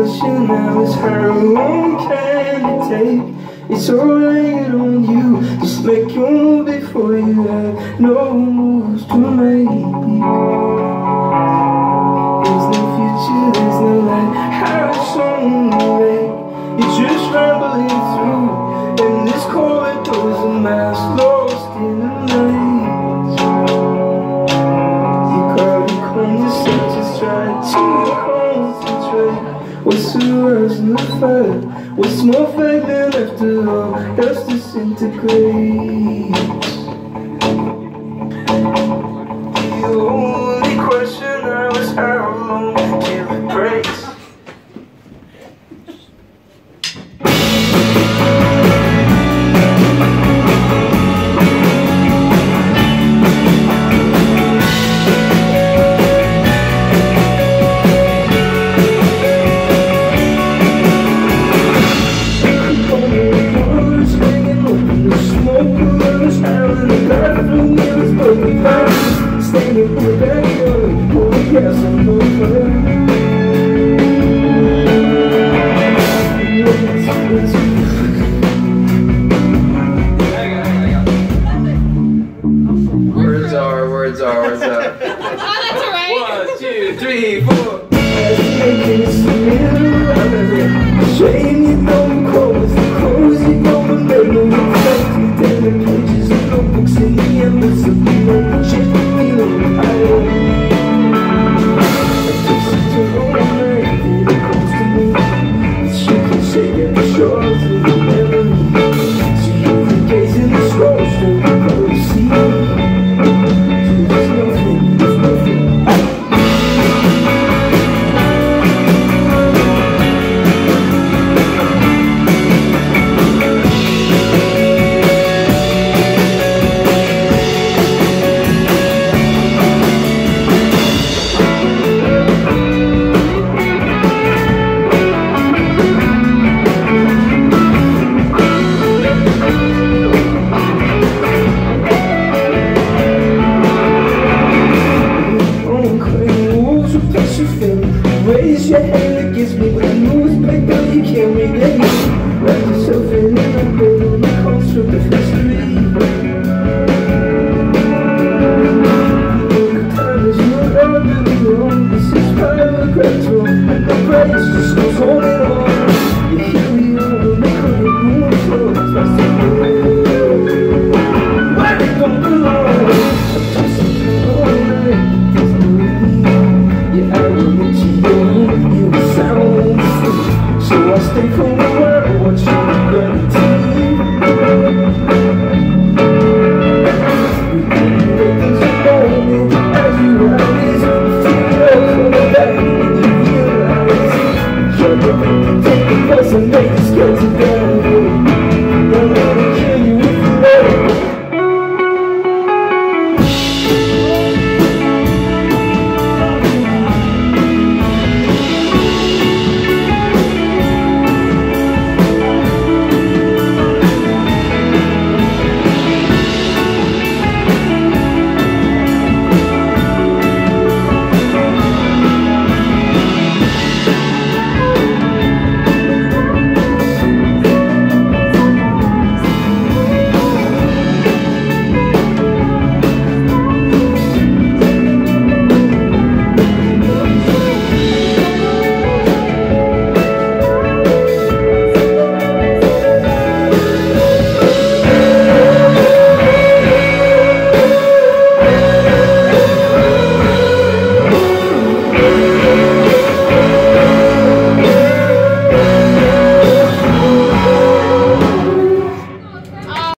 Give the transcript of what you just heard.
question now is how long can it take? It's alright on you, just make your move before you have no moves to make. There's no future, there's no light, how it's only you're just rambling through, and this corridor's a mass lost in the night. You gotta calm yourself, just try to concentrate. What's the rise in the fire? What's more fake than after all else disintegrates? The only question now is how long till it breaks. Standing in the backyard, pulling gas on the fire. Words are. Oh, that's alright. 1, 2, 3, 4. Shame you don't close the clothes you don't remember. Reflect you, turn the pages of notebooks in the embers of the moment.